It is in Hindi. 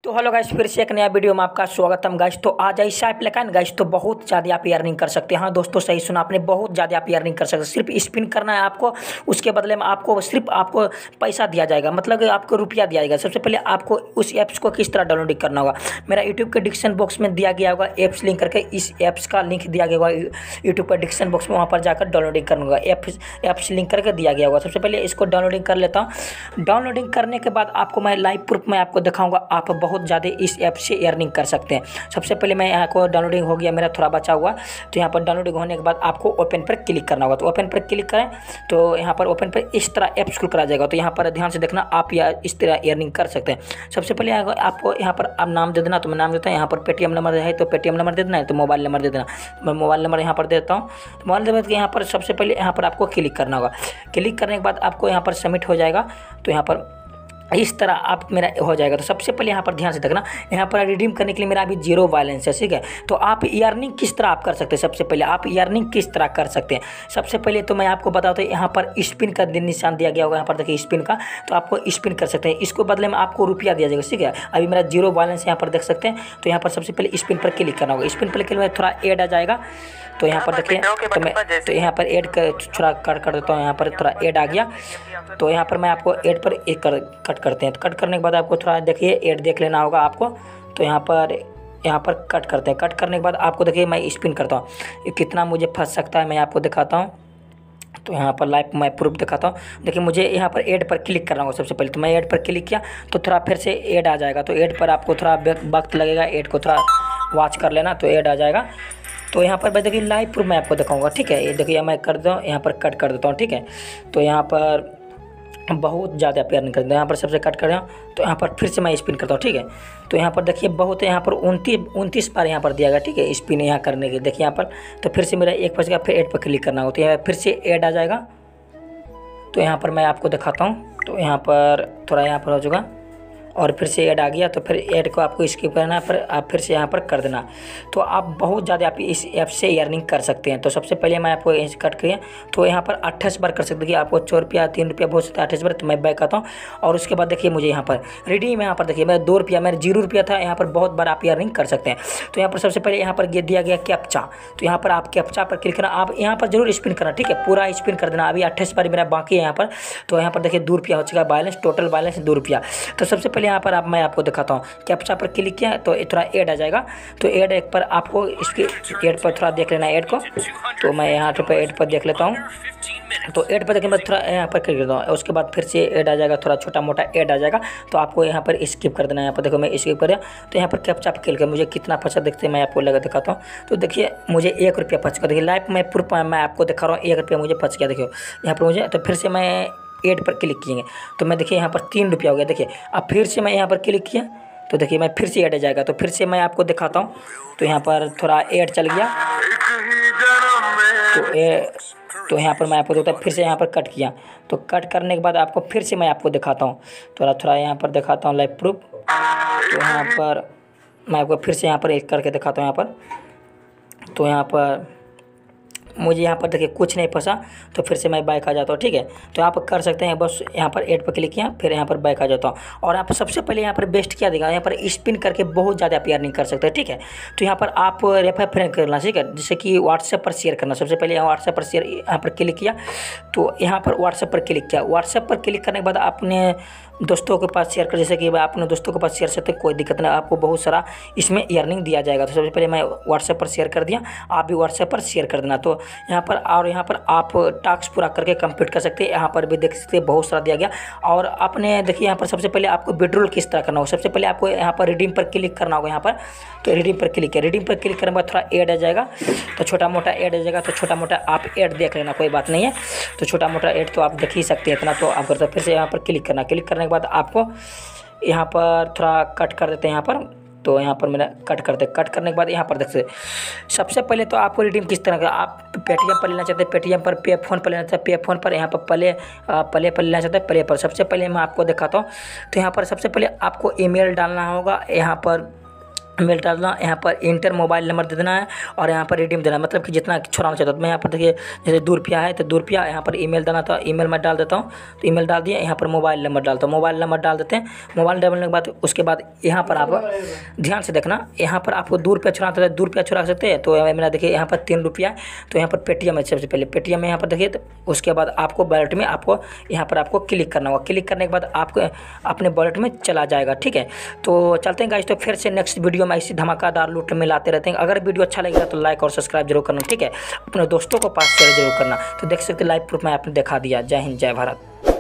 तो हेलो गाइस, फिर से एक नया वीडियो में आपका स्वागतम गाइस। तो आज ऐसा एप्लीकेशन गाइस, तो बहुत ज़्यादा आप अर्निंग कर सकते हैं। हाँ दोस्तों, सही सुना आपने, बहुत ज़्यादा आप अर्निंग कर सकते हैं। सिर्फ स्पिन करना है आपको, उसके बदले में आपको सिर्फ आपको पैसा दिया जाएगा, मतलब आपको रुपया दिया जाएगा। सबसे पहले आपको उस ऐप्स को किस तरह डाउनलोडिंग करना होगा, मेरा यूट्यूब के डिस्क्रिप्शन बॉक्स में दिया गया होगा ऐप्स लिंक करके। इस ऐप्स का लिंक दिया गया होगा यूट्यूब के डिस्क्रिप्शन बॉक्स में, वहाँ पर जाकर डाउनलोडिंग करना होगा। ऐप्स लिंक करके दिया गया होगा। सबसे पहले इसको डाउनलोडिंग कर लेता हूँ। डाउनलोडिंग करने के बाद आपको मैं लाइव प्रूफ में आपको दिखाऊँगा, आप बहुत ज़्यादा इस ऐप से अर्निंग कर सकते हैं। सबसे पहले मैं यहाँ को डाउनलोडिंग हो गया, मेरा थोड़ा बचा हुआ, तो यहाँ पर डाउनलोडिंग होने के बाद आपको ओपन पर क्लिक करना होगा। तो ओपन पर क्लिक करें तो यहाँ पर ओपन पर इस तरह ऐप खुल करा जाएगा। तो यहाँ पर ध्यान से देखना, आप या इस तरह अर्निंग कर सकते हैं। सबसे पहले आपको यहाँ पर आप नाम दे देना, तो मैं नाम देता हूँ। यहाँ पर पेटीएम नंबर है तो पेटीएम नंबर दे देना है, तो मोबाइल नंबर दे देना। मैं मोबाइल नंबर यहाँ पर देता हूँ। तो मोबाइल नंबर के यहाँ पर सबसे पहले यहाँ पर आपको क्लिक करना होगा। क्लिक करने के बाद आपको यहाँ पर सबमिट हो जाएगा। तो यहाँ पर इस तरह आप मेरा हो जाएगा। तो सबसे पहले यहाँ पर ध्यान से देखना, यहाँ पर रिडीम करने के लिए मेरा अभी 0 बैलेंस है, ठीक है। तो आप अर्निंग किस तरह आप कर सकते हैं, सबसे पहले आप अर्निंग किस तरह कर सकते हैं। सबसे पहले तो मैं आपको बताता हूँ, यहाँ पर स्पिन का निशान दिया गया होगा, यहाँ पर देखिए स्पिन का, तो आपको स्पिन कर सकते हैं। इसको बदले में आपको रुपया दिया जाएगा, ठीक है। अभी मेरा 0 बैलेंस यहाँ पर देख सकते हैं। तो यहाँ पर सबसे पहले स्पिन पर क्लिक करना होगा। स्पिन पर क्लिक में थोड़ा ऐड आ जाएगा। तो यहाँ पर देखिए, तो यहाँ पर ऐड कर थोड़ा कट कर देता हूँ। यहाँ पर थोड़ा ऐड आ गया, तो यहाँ पर मैं आपको ऐड पर एक कट करते हैं। तो कट करने के बाद आपको थोड़ा देखिए ऐड देख लेना होगा आपको। तो यहाँ पर कट करते हैं। कट करने के बाद आपको देखिए मैं स्पिन करता हूँ, ये कितना मुझे फंस सकता है मैं आपको दिखाता हूँ। तो यहाँ पर लाइव मैं प्रूफ दिखाता हूँ। देखिए मुझे यहाँ पर ऐड पर क्लिक करना होगा। सबसे पहले तो मैं ऐड पर क्लिक किया, तो थोड़ा फिर से ऐड आ जाएगा। तो ऐड पर आपको थोड़ा वक्त लगेगा, ऐड को थोड़ा वॉच कर लेना, तो ऐड आ जाएगा। तो यहाँ पर मैं देखिए लाइव प्रूफ मैं आपको दिखाऊंगा, ठीक है। ये देखिए मैं कर दूँ, यहाँ पर कट कर देता हूँ, ठीक है। तो यहाँ पर बहुत ज़्यादा प्यार नहीं करते, यहाँ पर सबसे कट कर रहा हूँ। तो यहाँ पर फिर से मैं स्पिन करता हूँ, ठीक है। तो यहाँ पर देखिए बहुत है, यहाँ पर 29 बार यहाँ पर दिया गया, ठीक है, स्पिन यहाँ करने के। देखिए यहाँ पर तो फिर से मेरा एक फंस गया, फिर ऐड पर क्लिक करना होगा। तो यहाँ फिर से ऐड आ जाएगा। तो यहाँ पर मैं आपको दिखाता हूँ। तो यहाँ पर थोड़ा यहाँ पर हो चुका, और फिर से ऐड आ गया। तो फिर ऐड को आपको स्किप करना है, फिर आप फिर से यहाँ पर कर देना। तो आप बहुत ज़्यादा आप इस ऐप से अर्निंग कर सकते हैं। तो सबसे पहले मैं आपको कट किया, तो यहाँ पर 28 बार कर सकते हैं। आपको 4 रुपया 3 रुपया बहुत सकता है, 28 बार। तो मैं बैक आता हूँ, और उसके बाद देखिए मुझे यहाँ पर रिडीम, यहाँ पर देखिए मेरा 2 रुपया, मेरा 0 रुपया था। यहाँ पर बहुत बार आप अर्निंग कर सकते हैं। तो यहाँ पर सबसे पहले यहाँ पर दिया गया कैप्चा। तो यहाँ पर आप कैप्चा पर क्लिक करना, आप यहाँ पर जरूर स्पिन करना, ठीक है, पूरा स्पिन कर देना। अभी 28 बार मेरा बाकी है यहाँ पर। तो यहाँ पर देखिए 2 रुपया हो चुका बैलेंस, टोटल बैलेंस 2 रुपया। तो सबसे पहले यहाँ पर मैं आपको दिखाता हूँ, कैप्चा पर क्लिक किया तो थोड़ा ऐड आ जाएगा। तो ऐड एक पर आपको इसके ऐड पर थोड़ा देख लेना ऐड को। तो मैं यहाँ पर ऐड पर देख लेता हूँ। तो ऐड पर देखिए मैं थोड़ा यहाँ पर क्लिक करता हूँ, उसके बाद फिर से ऐड आ जाएगा, थोड़ा छोटा मोटा ऐड आ जाएगा। तो आपको यहाँ पर स्किप कर देना है। यहाँ पर देखो मैं स्किप कर दिया। तो यहाँ पर कैप्चा पर क्लिक कर, मुझे कितना फंसा देखते हैं, मैं आपको लगा दिखाता हूँ। तो देखिए मुझे 1 रुपया फंस गया। देखिए लाइव में प्रूफ मैं आपको दिखा रहा हूँ, 1 रुपया मुझे फंस गया। देखिए यहाँ पर मुझे, तो फिर से मैं ऐड पर क्लिक किएंगे, तो मैं देखिए यहाँ पर 3 रुपया हो गया। देखिए अब फिर से मैं यहाँ पर क्लिक किया, तो देखिए मैं फिर से ऐड आ जाएगा। तो फिर से मैं आपको दिखाता हूँ। तो यहाँ पर थोड़ा ऐड चल गया, तो यहाँ पर मैं आपको देखता फिर से यहाँ पर कट किया। तो कट करने के बाद आपको फिर से मैं आपको दिखाता हूँ, थोड़ा यहाँ पर दिखाता हूँ लाइव प्रूफ। तो यहाँ पर मैं आपको फिर से यहाँ पर एक करके दिखाता हूँ यहाँ पर। तो यहाँ पर मुझे यहाँ पर देखिए कुछ नहीं फंसा, तो फिर से मैं बैक आ जाता हूँ, ठीक है। तो आप कर सकते हैं, बस यहाँ पर ऐड पर क्लिक किया, फिर यहाँ पर बैक आ जाता हूँ। और आप सबसे पहले यहाँ पर बेस्ट क्या देगा, यहाँ पर स्पिन करके बहुत ज़्यादा आप अर्निंग कर सकते हैं, ठीक है। तो यहाँ पर आप रेफर फ्रेंड करना, ठीक है, जैसे कि व्हाट्सएप पर शेयर करना। सबसे पहले व्हाट्सएप पर शेयर यहाँ पर क्लिक किया, तो यहाँ पर व्हाट्सएप पर क्लिक किया। व्हाट्सएप पर क्लिक करने के बाद आपने दोस्तों के पास शेयर कर, जैसे कि अपने दोस्तों के पास शेयर करते, कोई दिक्कत नहीं, आपको बहुत सारा इसमें अर्निंग दिया जाएगा। तो सबसे पहले मैं व्हाट्सएप पर शेयर कर दिया, आप भी व्हाट्सएप पर शेयर कर देना। तो यहाँ पर और यहाँ पर आप टास्क पूरा करके कंप्लीट कर सकते हैं। यहाँ पर भी देख सकते हैं बहुत सारा दिया गया। और आपने देखिए यहाँ पर सबसे पहले आपको विड्रॉल किस तरह करना होगा। सबसे पहले आपको यहाँ पर रिडीम पर क्लिक करना होगा। यहाँ पर तो रिडीम पर क्लिक किया, रिडीम पर क्लिक करने के बाद थोड़ा ऐड आ जाएगा, तो छोटा मोटा ऐड आ जाएगा। तो छोटा मोटा आप ऐड देख लेना, कोई बात नहीं है। तो छोटा मोटा ऐड तो आप देख ही सकते हैं इतना, तो आप करते फिर से यहाँ पर क्लिक करना। क्लिक करने के बाद आपको यहाँ पर थोड़ा कट कर देते हैं यहाँ पर। तो यहाँ पर मेरा कट करते, कट करने के बाद यहाँ पर देखते सबसे पहले तो आपको रिडीम किस तरह का, आप पेटीएम पर लेना चाहते हैं पेटीएम पर, पे फोन पर लेना चाहते हैं पे फोन पर, यहाँ पर प्ले पर लेना चाहते हैं प्ले पर। सबसे पहले मैं आपको दिखाता हूँ। तो यहाँ पर सबसे पहले आपको ईमेल डालना होगा। यहाँ पर मेल डालना, यहाँ पर इंटर मोबाइल नंबर दे देना है और यहाँ पर रिडीम देना है, मतलब कि जितना छुड़ाना चाहता हूँ मैं। यहाँ पर देखिए जैसे ₹2 है तो ₹2, यहाँ पर ईमेल देना था, ईमेल मैं डाल देता हूँ। तो ईमेल डाल दिया, यहाँ पर मोबाइल नंबर डालता हूँ, मोबाइल नंबर डाल देते हैं। मोबाइल डालने के बाद उसके बाद यहाँ पर आप ध्यान से देखना, यहाँ पर आपको ₹2 छुड़ाना था, ₹2 छुड़ा सकते हैं। तो मेरा देखिए यहाँ पर ₹3 है, तो यहाँ पर पेटीएम है, सबसे पहले पेटीएम में यहाँ पर देखिए। तो उसके बाद आपको वॉलेट में आपको यहाँ पर आपको क्लिक करना होगा, क्लिक करने के बाद आपको अपने वॉलेट में चला जाएगा, ठीक है। तो चलते हैं गाइस, तो फिर से नेक्स्ट वीडियो में ऐसी धमाकेदार लूट में लाते रहते हैं। अगर वीडियो अच्छा लगेगा तो लाइक और सब्सक्राइब जरूर करना, ठीक है। अपने दोस्तों को पास शेयर जरूर करना। तो देख सकते हैं लाइव प्रूफ मैं आपने दिखा दिया। जय हिंद, जय भारत।